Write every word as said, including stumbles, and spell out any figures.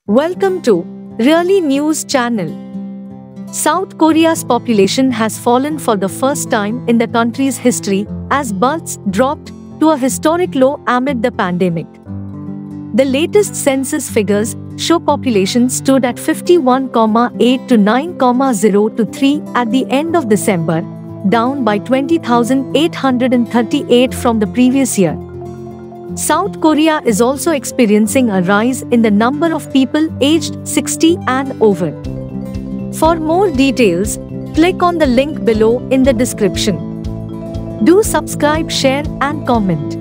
Welcome to Really News Channel. South Korea's population has fallen for the first time in the country's history as births dropped to a historic low amid the pandemic. The latest census figures show population stood at fifty-one point eight to nine point zero to three at the end of December, down by twenty thousand eight hundred thirty-eight from the previous year. South Korea is also experiencing a rise in the number of people aged sixty and over. For more details, click on the link below in the description. Do subscribe, share and comment.